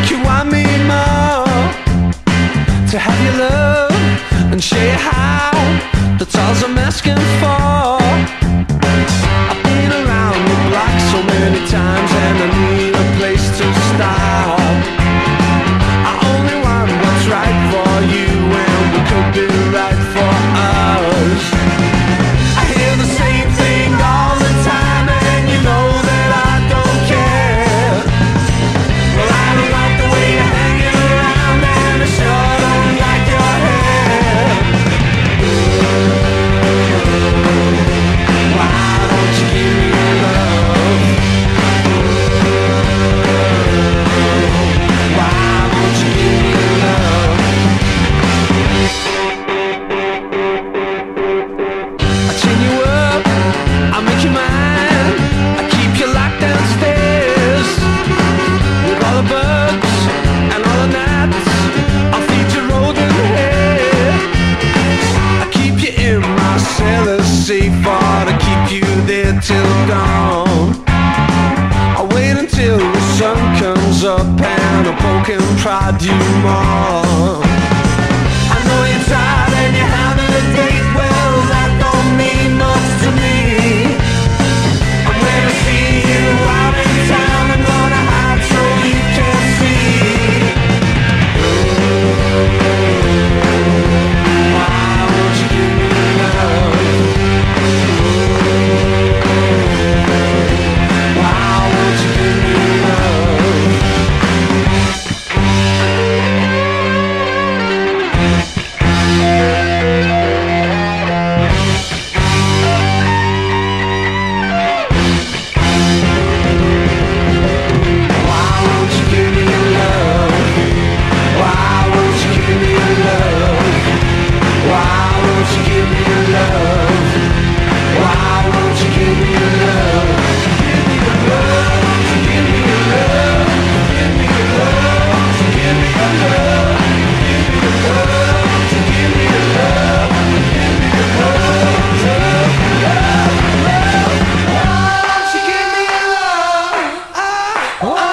make you want me more, to have your love and show you how. That's all I'm asking for. I've been around the block so many times and I need a place to stop. I only want what's right for you and we could be right for us. I hear the same thing all the time and you know that I don't care. Well, I don't like the way you're hanging around and I sure don't like your hair. Why don't you give me your love? Why won't you give me your love? I chain you up, I make you mine, I keep you locked downstairs with all the bugs and all the gnats. I'll feed you rodent hair. I keep you in my cellar safe or to keep you there till dawn. I wait until the sun comes up and I poke and prod you more. I know you're tired and you're having a date. Well, that don't mean much to me. I'm gonna see you out in town. I'm gonna hide so you can't see. Why won't you give me love? Why won't you give me love? Why won't you give me your love? Why won't you give me your love? Why won't you give me your love? Why won't you give me your love? Give me your love, give me your love, give me your love, give me your love, give me your love, give me your love, give me your love, love, love, love. Why won't you give me your love?